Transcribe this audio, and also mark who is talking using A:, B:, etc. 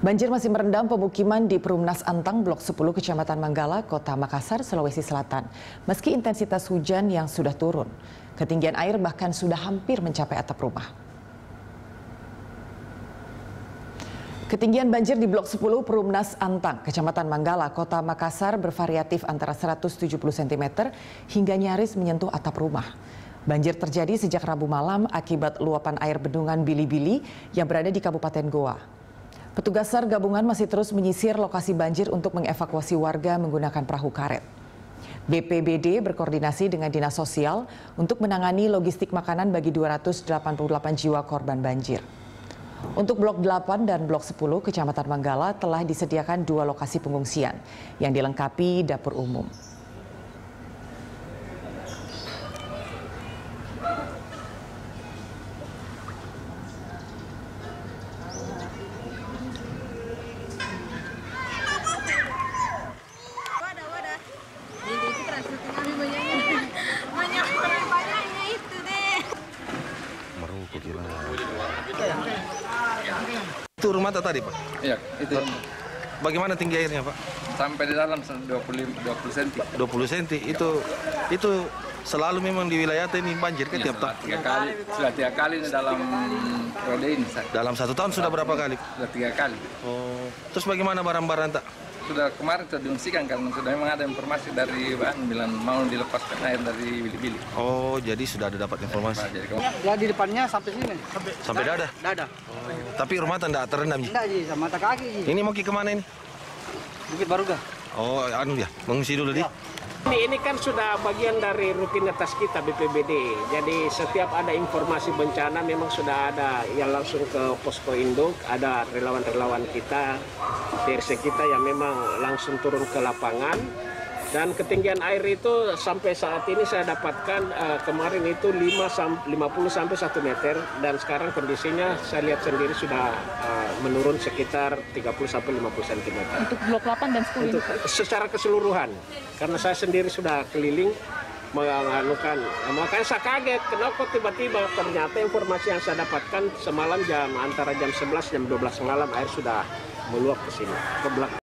A: Banjir masih merendam pemukiman di Perumnas Antang, Blok 10, Kecamatan Manggala, Kota Makassar, Sulawesi Selatan. Meski intensitas hujan yang sudah turun, ketinggian air bahkan sudah hampir mencapai atap rumah. Ketinggian banjir di Blok 10 Perumnas Antang, Kecamatan Manggala, Kota Makassar bervariatif antara 170 cm hingga nyaris menyentuh atap rumah. Banjir terjadi sejak Rabu malam akibat luapan air bendungan Bili-Bili yang berada di Kabupaten Goa. Petugas SAR gabungan masih terus menyisir lokasi banjir untuk mengevakuasi warga menggunakan perahu karet. BPBD berkoordinasi dengan Dinas Sosial untuk menangani logistik makanan bagi 288 jiwa korban banjir. Untuk Blok 8 dan Blok 10 Kecamatan Manggala telah disediakan 2 lokasi pengungsian yang dilengkapi dapur umum.
B: Banyaknya itu deh.
C: Meruku gila. Itu rumah tadi, Pak?
D: Iya, itu.
C: Bagaimana tinggi airnya, Pak?
D: Sampai di dalam 20 cm.
C: 20 cm. Itu selalu memang di wilayah ini banjir kan tiap tahun?
D: Sudah 3 kali dalam periode ini.
C: Dalam 1 tahun sudah berapa kali?
D: Sudah 3 kali.
C: Oh. Terus bagaimana barang-barang tak?
D: Sudah kemarin sudah diungsikan karena sudah memang ada informasi dari bilang mau dilepaskan air dari Bili-Bili.
C: Oh, jadi sudah ada dapat informasi.
E: Ya di depannya sampai sini.
C: Sampai dada?
E: Dada.
C: Oh. Tapi rumah tidak terendam?
E: Enggak, Ji, sama mata kaki. Ji.
C: Ini mau ke kemana ini?
E: Bukit Baruga.
C: Oh, anu ya, mengungsi dulu di.
F: Ini kan sudah bagian dari rutinitas kita BPBD. Jadi setiap ada informasi bencana memang sudah ada yang langsung ke posko induk, ada relawan-relawan kita, TRC kita yang memang langsung turun ke lapangan. Dan ketinggian air itu sampai saat ini saya dapatkan kemarin itu 50 sampai 1 meter dan sekarang kondisinya saya lihat sendiri sudah menurun sekitar 30 sampai 50 cm.
G: Untuk Blok 8 dan 10
F: untuk secara keseluruhan. Karena saya sendiri sudah keliling menganukan, makanya saya kaget kenapa tiba-tiba ternyata informasi yang saya dapatkan semalam antara jam 11 jam 12 malam air sudah meluap ke sini, ke belakang.